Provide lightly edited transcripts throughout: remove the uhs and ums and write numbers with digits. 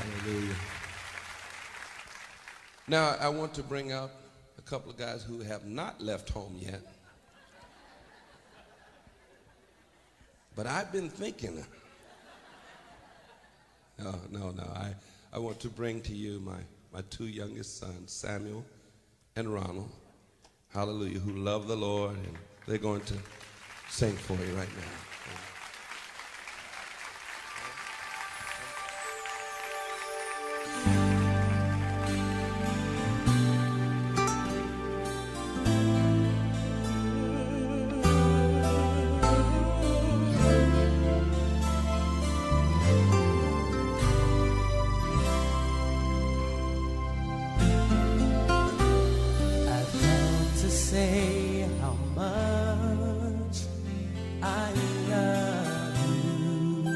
Hallelujah. Now, I want to bring out a couple of guys who have not left home yet. But I've been thinking. No. I want to bring to you my two youngest sons, Samuel and Ronald. Hallelujah, who love the Lord, and they're going to sing for you right now. Say how much I love you.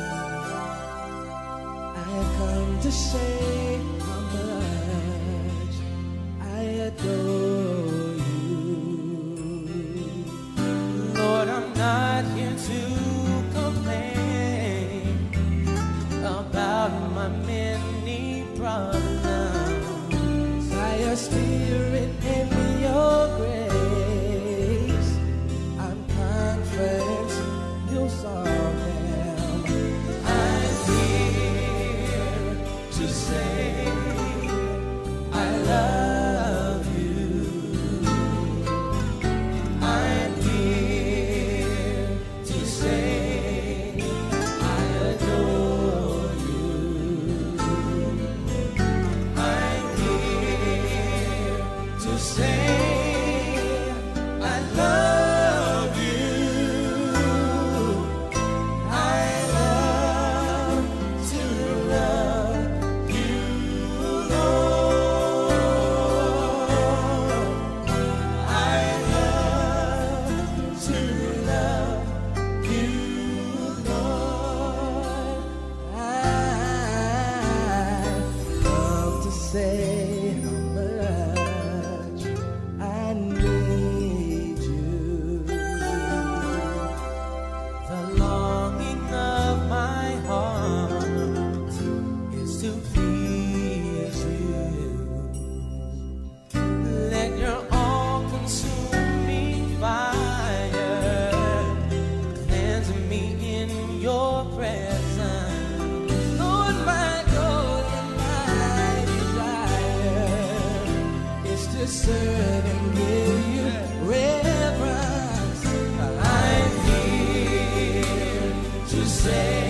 I've come to say how much I adore you. Lord, I'm not here to complain about my many problems. By your Spirit and your grace, you'll solve them. I'm here to say I love you. I'm here to say I adore you. I'm here to say I love you. Say how much I need you. The longing of my heart is to please you. Let your all-consuming fire cleanse me in your presence. Lord, my God, to serve and give you reverence. I'm here to say